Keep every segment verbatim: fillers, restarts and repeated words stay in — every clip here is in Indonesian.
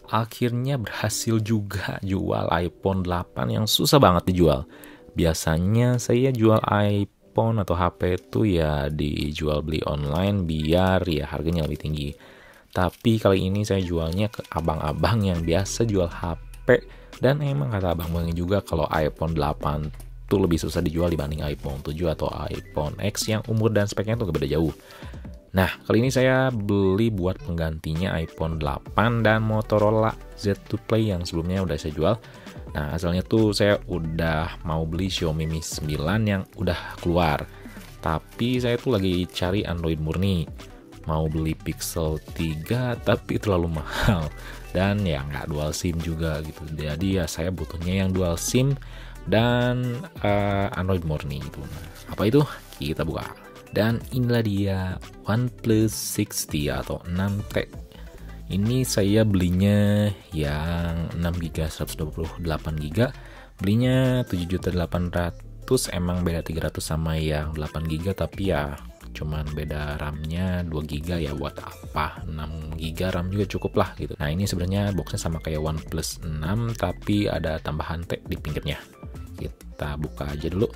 akhirnya berhasil juga jual iPhone delapan yang susah banget dijual. Biasanya saya jual iPhone atau H P itu ya dijual beli online biar ya harganya lebih tinggi. Tapi kali ini saya jualnya ke abang-abang yang biasa jual H P, dan emang kata abang-abangnya juga kalau iPhone delapan itu lebih susah dijual dibanding iPhone tujuh atau iPhone X yang umur dan speknya tuh gak beda jauh. Nah, kali ini saya beli buat penggantinya iPhone delapan dan Motorola Z two Play yang sebelumnya udah saya jual. Nah, asalnya tuh saya udah mau beli Xiaomi Mi sembilan yang udah keluar. Tapi saya tuh lagi cari Android murni. Mau beli Pixel tiga tapi terlalu mahal. Dan ya nggak dual SIM juga gitu. Jadi ya saya butuhnya yang dual SIM dan uh, Android murni gitu. Nah, apa itu? Kita buka. Dan inilah dia OnePlus enam puluh atau enam T. Ini saya belinya yang enam giga seratus dua puluh delapan giga. Belinya tujuh juta delapan ratus, emang beda tiga ratus sama yang delapan giga, tapi ya cuman beda RAM-nya dua giga ya, buat apa? enam giga RAM juga cukup lah gitu. Nah, ini sebenarnya boxnya sama kayak OnePlus enam tapi ada tambahan T di pinggirnya. Kita buka aja dulu.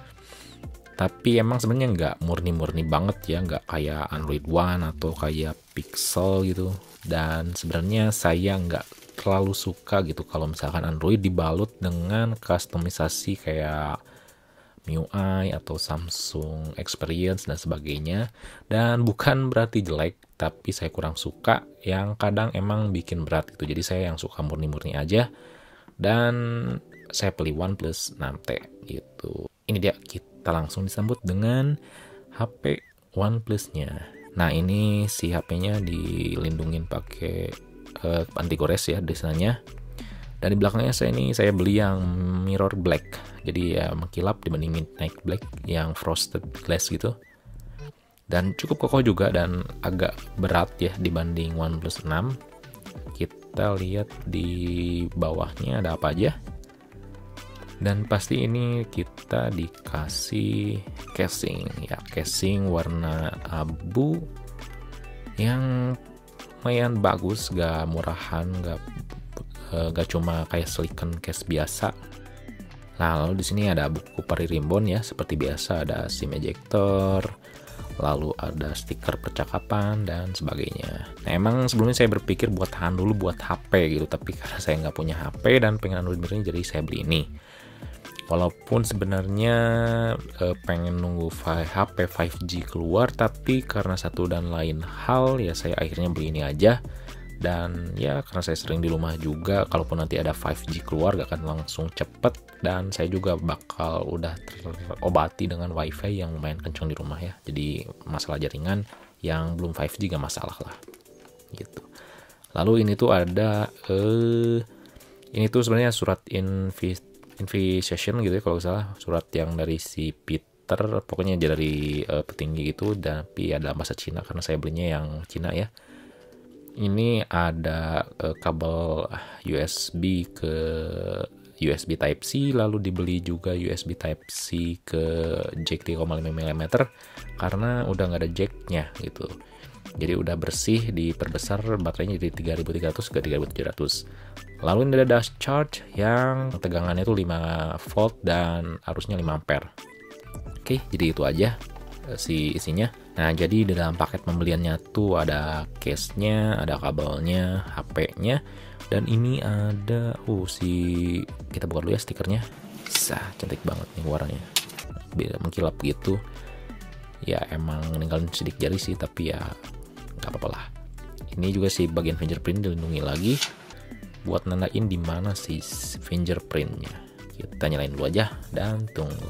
Tapi emang sebenarnya nggak murni-murni banget ya, nggak kayak Android One atau kayak Pixel gitu. Dan sebenarnya saya nggak terlalu suka gitu kalau misalkan Android dibalut dengan kustomisasi kayak M I U I atau Samsung Experience dan sebagainya. Dan bukan berarti jelek, tapi saya kurang suka yang kadang emang bikin berat gitu. Jadi saya yang suka murni-murni aja. Dan saya pilih OnePlus enam T gitu. Ini dia, kita langsung disambut dengan H P OnePlus-nya. Nah, ini si H P-nya dilindungin pakai uh, anti gores ya desainnya. Dan di belakangnya saya ini saya beli yang mirror black. Jadi ya mengkilap dibanding midnight black yang frosted glass gitu. Dan cukup kokoh juga dan agak berat ya dibanding OnePlus enam. Kita lihat di bawahnya ada apa aja. Dan pasti ini kita dikasih casing ya, casing warna abu yang lumayan bagus, gak murahan, gak, gak cuma kayak silicon case biasa. Nah, lalu di sini ada buku pari ribbon ya, seperti biasa ada SIM ejector, lalu ada stiker percakapan dan sebagainya. Nah, emang sebelumnya saya berpikir buat tahan dulu buat H P gitu, tapi karena saya nggak punya H P dan pengen Android murni, jadi saya beli ini. Walaupun sebenarnya eh, pengen nunggu H P lima G keluar, tapi karena satu dan lain hal ya saya akhirnya beli ini aja. Dan ya karena saya sering di rumah juga, kalaupun nanti ada lima G keluar gak akan langsung cepet. Dan saya juga bakal udah terobati dengan wifi yang lumayan kencang di rumah ya. Jadi masalah jaringan yang belum lima G gak masalah lah gitu. Lalu ini tuh ada eh ini tuh sebenarnya surat invite invitation gitu ya kalau salah, surat yang dari si Peter, pokoknya dari uh, petinggi gitu, tapi ada bahasa Cina karena saya belinya yang Cina ya. Ini ada uh, kabel U S B ke U S B Type C, lalu dibeli juga U S B Type C ke jack tiga koma lima milimeter karena udah nggak ada jacknya gitu. Jadi udah bersih, diperbesar baterainya dari tiga ribu tiga ratus ke tiga ribu tujuh ratus. Lalu ini ada dash charge yang tegangannya itu lima volt dan arusnya lima ampere. Oke, jadi itu aja si isinya. Nah, jadi di dalam paket pembeliannya tuh ada case-nya, ada kabelnya, H P-nya, dan ini ada oh si kita buka dulu ya stikernya. Sah, cantik banget nih warnanya. Beda mengkilap gitu. Ya emang ninggalin sidik jari sih, tapi ya nggak apa-apa lah. Ini juga si bagian fingerprint dilindungi lagi buat nandain di mana si fingerprintnya. Kita nyalain dulu aja dan tunggu.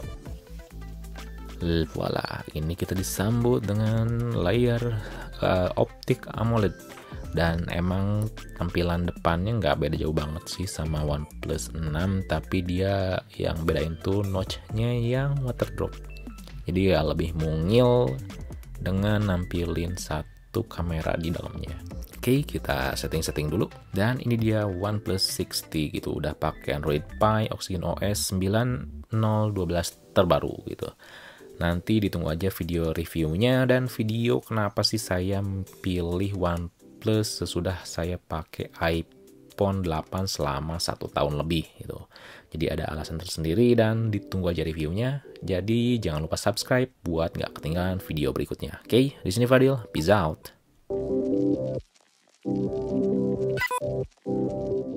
Voila, ini kita disambut dengan layar uh, optik AMOLED. Dan emang tampilan depannya nggak beda jauh banget sih sama OnePlus enam, tapi dia yang bedain tuh notch-nya yang water drop. Jadi ya lebih mungil dengan nampilin satu kamera di dalamnya. Oke, kita setting-setting dulu. Dan ini dia OnePlus enam puluh gitu, udah pakai Android Pie, Oxygen O S sembilan nol satu dua terbaru gitu. Nanti ditunggu aja video reviewnya dan video kenapa sih saya pilih OnePlus sesudah saya pakai iPhone delapan selama satu tahun lebih gitu. Jadi ada alasan tersendiri dan ditunggu aja reviewnya. Jadi jangan lupa subscribe buat nggak ketinggalan video berikutnya. Oke, di sini Fadil, peace out.